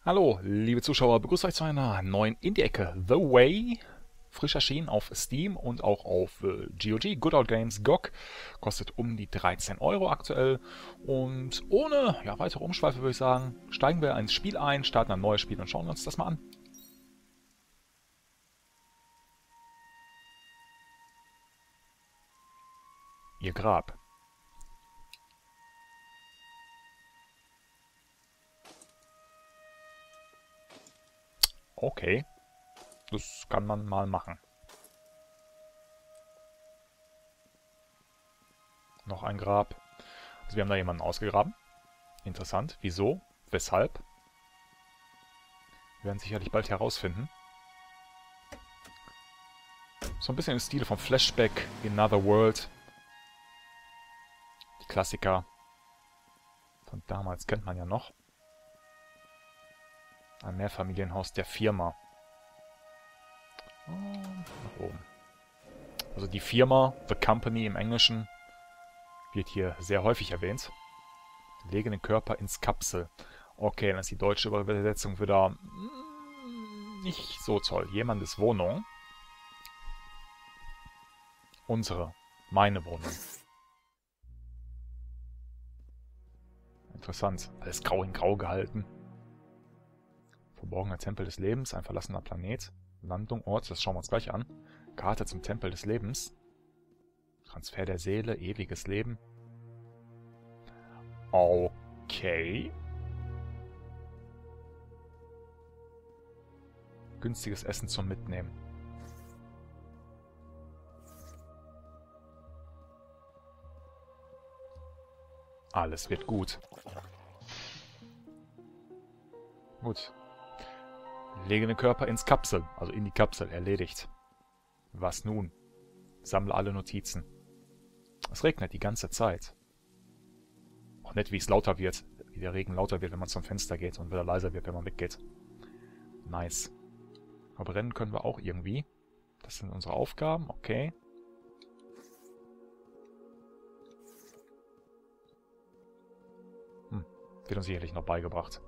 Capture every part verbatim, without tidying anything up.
Hallo, liebe Zuschauer, begrüßt euch zu einer neuen Indie-Ecke The Way. Frisch erschienen auf Steam und auch auf äh, G O G, Good Old Games, G O G. Kostet um die dreizehn Euro aktuell. Und ohne ja, weitere Umschweife würde ich sagen, steigen wir ins Spiel ein, starten ein neues Spiel und schauen uns das mal an. Ihr Grab. Okay, das kann man mal machen. Noch ein Grab. Also wir haben da jemanden ausgegraben. Interessant. Wieso? Weshalb? Wir werden sicherlich bald herausfinden. So ein bisschen im Stil von Flashback, Another World. Die Klassiker von damals kennt man ja noch. Ein Mehrfamilienhaus der Firma. Und nach oben. Also die Firma, The Company im Englischen, wird hier sehr häufig erwähnt. Lege den Körper ins Kapsel. Okay, dann ist die deutsche Übersetzung wieder mm, nicht so toll. Jemandes Wohnung. Unsere. Meine Wohnung. Interessant. Alles grau in grau gehalten. Verborgener Tempel des Lebens, ein verlassener Planet. Landung, Ort, das schauen wir uns gleich an. Karte zum Tempel des Lebens. Transfer der Seele, ewiges Leben. Okay. Günstiges Essen zum Mitnehmen. Alles wird gut. Gut. Lege den Körper ins Kapsel, also in die Kapsel, erledigt. Was nun? Sammle alle Notizen. Es regnet die ganze Zeit. Auch nett, wie es lauter wird, wie der Regen lauter wird, wenn man zum Fenster geht und wieder leiser wird, wenn man weggeht. Nice. Aber rennen können wir auch irgendwie. Das sind unsere Aufgaben, okay. Hm, wird uns sicherlich noch beigebracht.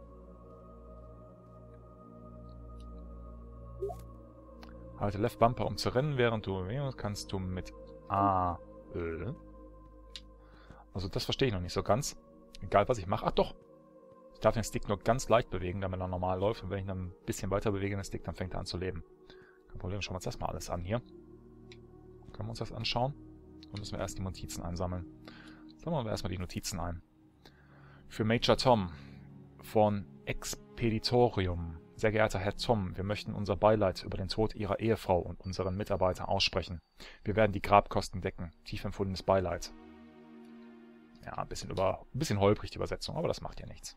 Halte Left Bumper, um zu rennen, während du kannst du mit A, Ö. Also das verstehe ich noch nicht so ganz. Egal, was ich mache. Ach doch! Ich darf den Stick nur ganz leicht bewegen, damit er normal läuft. Und wenn ich dann ein bisschen weiter bewege den Stick, dann fängt er an zu leben. Kein Problem, schauen wir uns das mal alles an hier. Können wir uns das anschauen? Dann müssen wir erst die Notizen einsammeln. Sammeln wir erstmal die Notizen ein. Für Major Tom von Expeditorium. Sehr geehrter Herr Tom, wir möchten unser Beileid über den Tod Ihrer Ehefrau und unseren Mitarbeiter aussprechen. Wir werden die Grabkosten decken. Tief empfundenes Beileid. Ja, ein bisschen, über, ein bisschen holprig die Übersetzung, aber das macht ja nichts.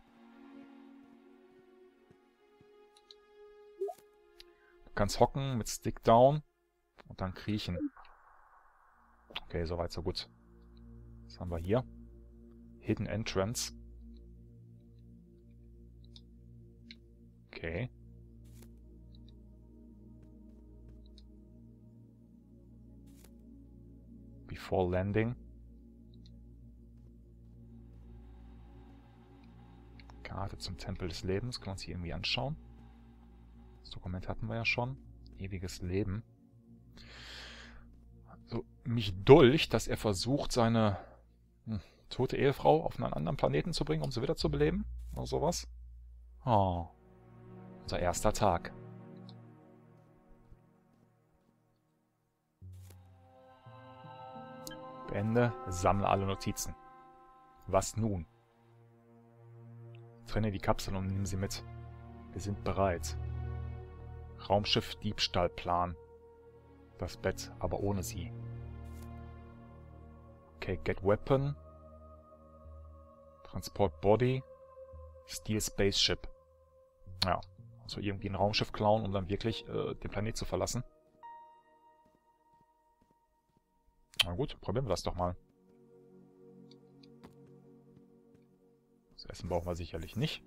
Du kannst hocken mit Stick Down und dann kriechen. Okay, soweit, so gut. Was haben wir hier? Hidden Entrance. Okay. Before Landing. Karte zum Tempel des Lebens. Können wir uns hier irgendwie anschauen. Das Dokument hatten wir ja schon. Ewiges Leben. Also, mich dulcht, dass er versucht, seine hm, tote Ehefrau auf einen anderen Planeten zu bringen, um sie wieder zu beleben. Oder sowas. Oh. Unser erster Tag. Beende, sammle alle Notizen. Was nun? Trenne die Kapsel und nimm sie mit. Wir sind bereit. Raumschiff Diebstahlplan. Das Bett, aber ohne sie. Okay, get weapon. Transport body. Steal spaceship. Ja, also irgendwie ein Raumschiff klauen, um dann wirklich äh, den Planet zu verlassen. Na gut, probieren wir das doch mal. Das Essen brauchen wir sicherlich nicht.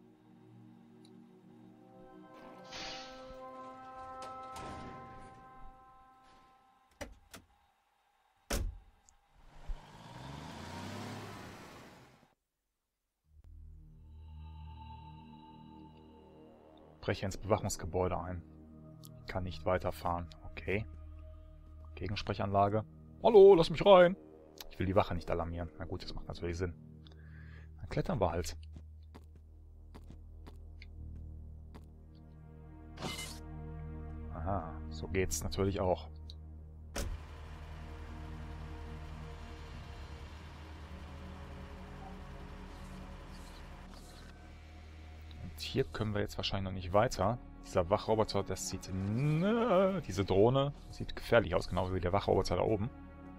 Breche ins Bewachungsgebäude ein. Kann nicht weiterfahren. Okay. Gegensprechanlage. Hallo, lass mich rein. Ich will die Wache nicht alarmieren. Na gut, das macht natürlich Sinn. Dann klettern wir halt. Aha, so geht's natürlich auch. Und hier können wir jetzt wahrscheinlich noch nicht weiter. Dieser Wachroboter, das sieht... Ne, diese Drohne sieht gefährlich aus, genauso wie der Wachroboter da oben.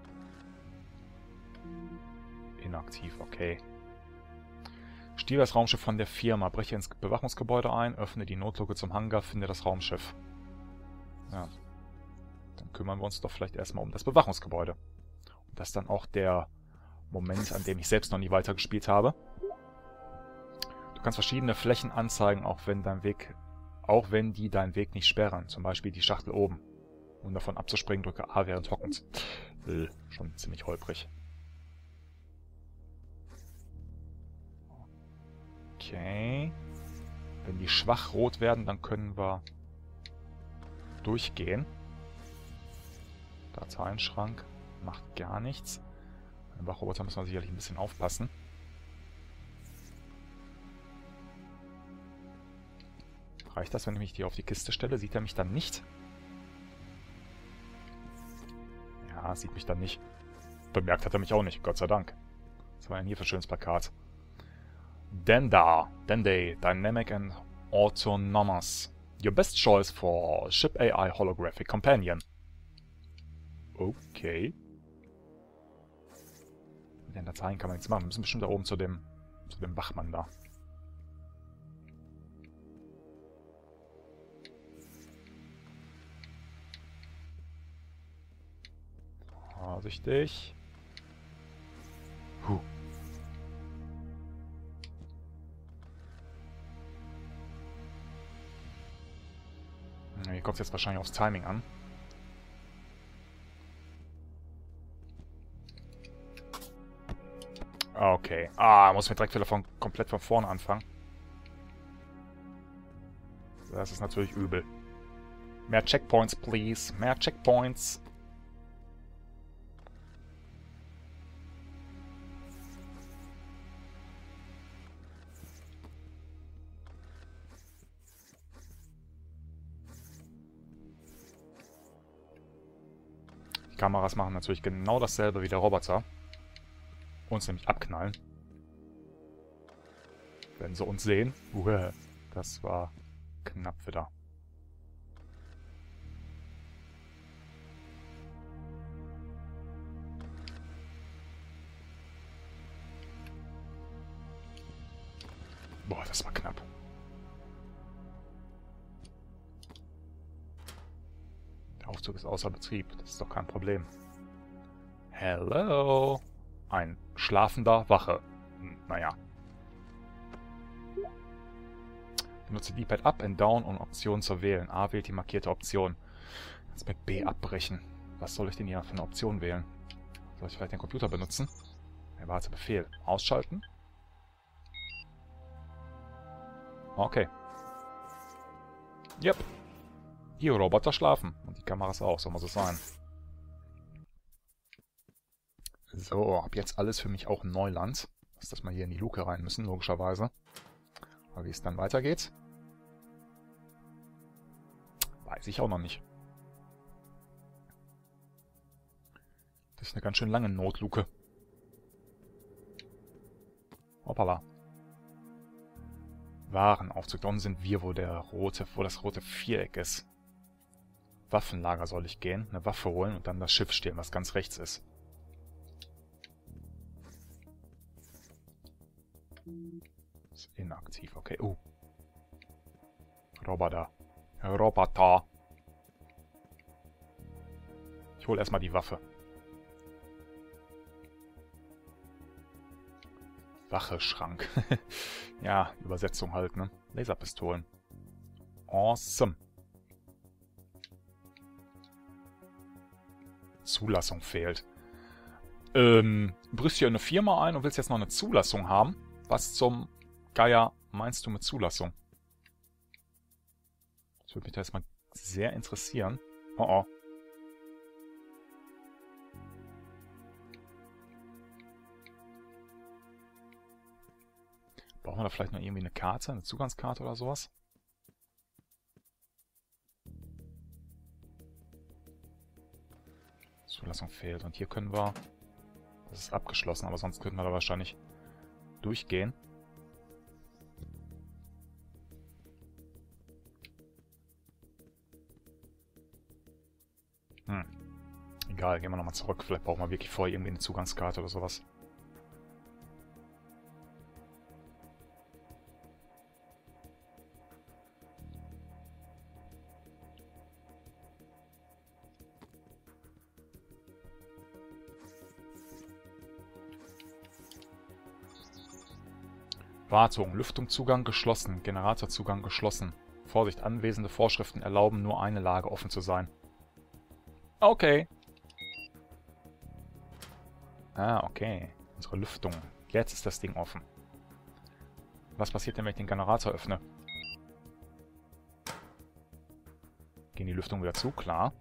Inaktiv, okay. Stiehl das Raumschiff von der Firma, breche ins Bewachungsgebäude ein, öffne die Notluke zum Hangar, finde das Raumschiff. Ja. Dann kümmern wir uns doch vielleicht erstmal um das Bewachungsgebäude. Und das ist dann auch der Moment, an dem ich selbst noch nie weitergespielt habe. Du kannst verschiedene Flächen anzeigen, auch wenn dein Weg, auch wenn die deinen Weg nicht sperren. Zum Beispiel die Schachtel oben. Um davon abzuspringen, drücke A während hockend. Äh, schon ziemlich holprig. Okay. Wenn die schwach rot werden, dann können wir durchgehen. Dateienschrank macht gar nichts. Beim Wachroboter müssen wir sicherlich ein bisschen aufpassen. Reicht das, wenn ich mich hier auf die Kiste stelle? Sieht er mich dann nicht? Ja, sieht mich dann nicht. Bemerkt hat er mich auch nicht, Gott sei Dank. Was haben wir denn hier für ein schönes Plakat? Denda, Dende, Dynamic and Autonomous. Your best choice for Ship A I Holographic Companion. Okay. Mit den Dateien kann man nichts machen. Wir müssen bestimmt da oben zu dem, zu dem Wachmann da. Vorsichtig. Huh. Hier kommt es jetzt wahrscheinlich aufs Timing an. Okay. Ah, muss mir direkt wieder von, komplett von vorne anfangen. Das ist natürlich übel. Mehr Checkpoints, please. Mehr Checkpoints. Die Kameras machen natürlich genau dasselbe wie der Roboter. Uns nämlich abknallen. Wenn sie uns sehen. Uah, das war knapp wieder. Boah, das war knapp. Der Aufzug ist außer Betrieb. Das ist doch kein Problem. Hello. Ein schlafender Wache. Hm, naja. Benutze D-Pad Up and Down, um Optionen zu wählen. A wählt die markierte Option. Jetzt mit B abbrechen. Was soll ich denn hier für eine Option wählen? Soll ich vielleicht den Computer benutzen? Erwarte Befehl. Ausschalten. Okay. Yep. Hier, Roboter schlafen. Und die Kameras auch, so muss es sein. So, ab jetzt alles für mich auch Neuland. Dass das mal hier in die Luke rein müssen, logischerweise. Aber wie es dann weitergeht, weiß ich auch noch nicht. Das ist eine ganz schön lange Notluke. Hoppala. Warenaufzug. Da unten sind wir, wo der rote, wo das rote Viereck ist. Waffenlager soll ich gehen, eine Waffe holen und dann das Schiff stehlen, was ganz rechts ist. Ist inaktiv, okay. Oh. Roboter. Roboter. Ich hole erstmal die Waffe. Wache-Schrank. Ja, Übersetzung halt, ne? Laserpistolen. Awesome. Zulassung fehlt. Ähm, du brichst hier eine Firma ein und willst jetzt noch eine Zulassung haben? Was zum Geier meinst du mit Zulassung? Das würde mich da jetzt mal sehr interessieren. Oh oh. Brauchen wir da vielleicht noch irgendwie eine Karte, eine Zugangskarte oder sowas? Zulassung fehlt. Und hier können wir... Das ist abgeschlossen, aber sonst könnten wir da wahrscheinlich durchgehen. Hm. Egal, gehen wir nochmal zurück. Vielleicht brauchen wir wirklich vorher irgendwie eine Zugangskarte oder sowas. Wartung, Lüftungszugang geschlossen, Generatorzugang geschlossen. Vorsicht, anwesende Vorschriften erlauben nur eine Lage offen zu sein. Okay. Ah, okay. Unsere Lüftung. Jetzt ist das Ding offen. Was passiert denn, wenn ich den Generator öffne? Gehen die Lüftungen wieder zu? Klar.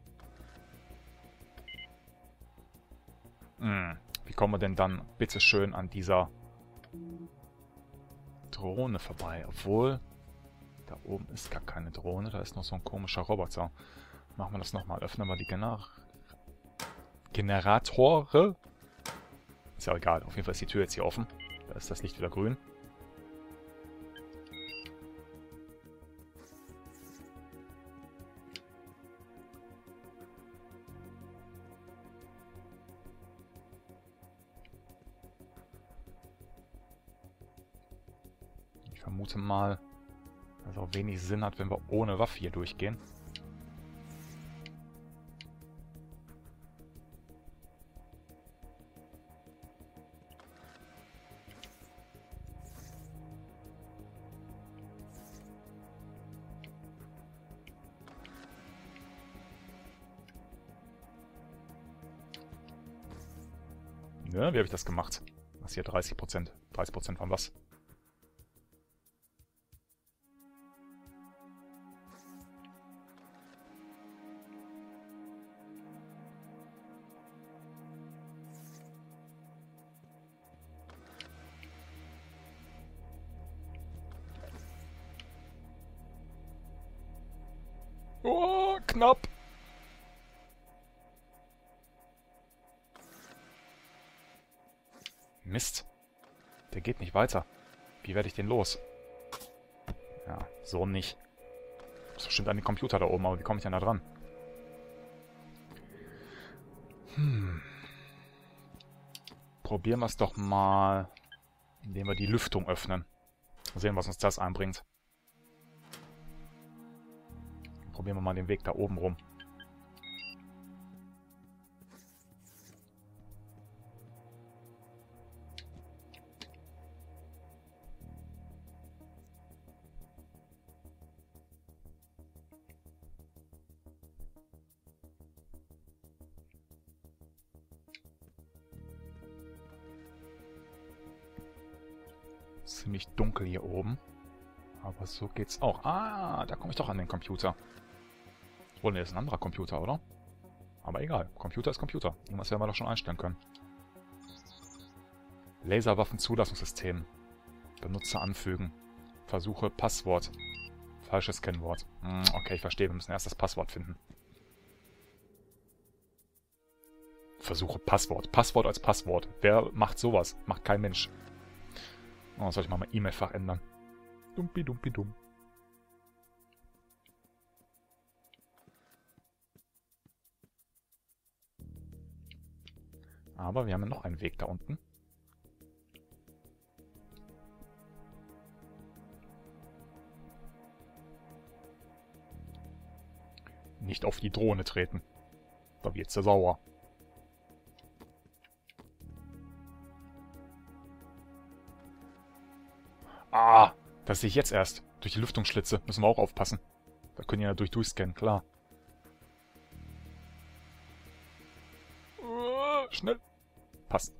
Hm. Wie kommen wir denn dann bitteschön an dieser Drohne vorbei? Obwohl, da oben ist gar keine Drohne, da ist noch so ein komischer Roboter. Machen wir das nochmal. Öffnen wir die Gener Generatore. Ist ja egal. Auf jeden Fall ist die Tür jetzt hier offen. Da ist das Licht wieder grün. Ich vermute mal, dass es auch wenig Sinn hat, wenn wir ohne Waffe hier durchgehen. Ne, wie habe ich das gemacht? Was hier dreißig Prozent? dreißig Prozent von was? Oh, knapp! Mist. Der geht nicht weiter. Wie werde ich den los? Ja, so nicht. Das ist bestimmt an den Computer da oben, aber wie komme ich denn da dran? Hm. Probieren wir es doch mal, indem wir die Lüftung öffnen. Mal sehen, was uns das einbringt. Probieren wir mal den Weg da oben rum. Ziemlich dunkel hier oben. Aber so geht's auch. Ah, da komme ich doch an den Computer. Obwohl, ne, ist ein anderer Computer, oder? Aber egal. Computer ist Computer. Irgendwas werden wir doch schon einstellen können. Laserwaffenzulassungssystem. Benutzer anfügen. Versuche Passwort. Falsches Kennwort. Hm, okay, ich verstehe. Wir müssen erst das Passwort finden. Versuche Passwort. Passwort als Passwort. Wer macht sowas? Macht kein Mensch. Oh, soll ich mal mein E-Mail-Fach ändern? Dumpi, dumpi, dumm. Aber wir haben ja noch einen Weg da unten. Nicht auf die Drohne treten. Da wird sie sauer. Ah, das sehe ich jetzt erst. Durch die Lüftungsschlitze müssen wir auch aufpassen. Da können die ja durch durchscannen, klar. Uh, schnell. Passt.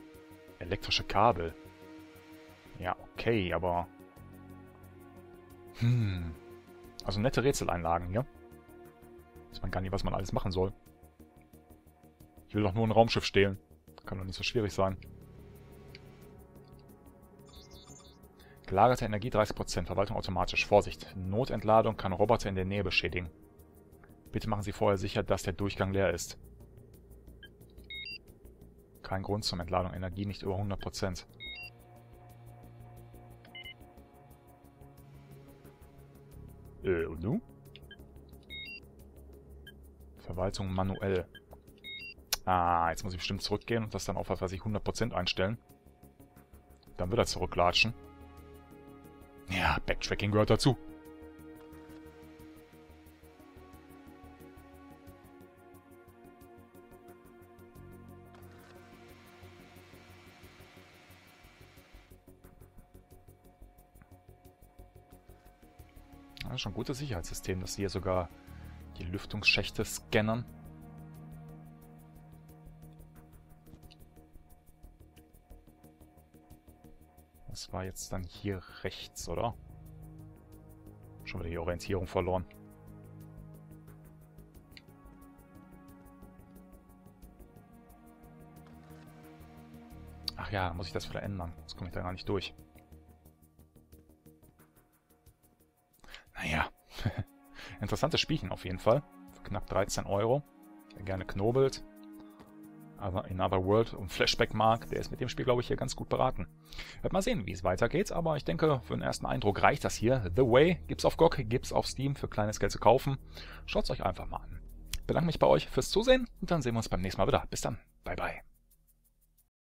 Elektrische Kabel. Ja, okay, aber... Hm. Also nette Rätseleinlagen hier. Weiß man gar nicht, was man alles machen soll. Ich will doch nur ein Raumschiff stehlen. Kann doch nicht so schwierig sein. Gelagerte Energie dreißig Prozent. Verwaltung automatisch. Vorsicht. Notentladung kann Roboter in der Nähe beschädigen. Bitte machen Sie vorher sicher, dass der Durchgang leer ist. Kein Grund zum Entladung. Energie nicht über hundert Prozent. Äh, und du? Verwaltung manuell. Ah, jetzt muss ich bestimmt zurückgehen und das dann auf, was weiß ich, hundert Prozent einstellen. Dann wird er zurücklatschen. Ja, Backtracking gehört dazu. Das ist schon ein gutes Sicherheitssystem, dass sie hier sogar die Lüftungsschächte scannern. Das war jetzt dann hier rechts, oder? Schon wieder die Orientierung verloren. Ach ja, muss ich das wieder ändern. Sonst komme ich da gar nicht durch. Naja, interessantes Spielchen auf jeden Fall. Für knapp dreizehn Euro. Wer gerne knobelt. Aber in Other World und Flashback mag, der ist mit dem Spiel, glaube ich, hier ganz gut beraten. Wird mal sehen, wie es weitergeht, aber ich denke, für den ersten Eindruck reicht das hier. The Way gibt's auf G O G, gibt's auf Steam für kleines Geld zu kaufen. Schaut's euch einfach mal an. Ich bedanke mich bei euch fürs Zusehen und dann sehen wir uns beim nächsten Mal wieder. Bis dann. Bye, bye.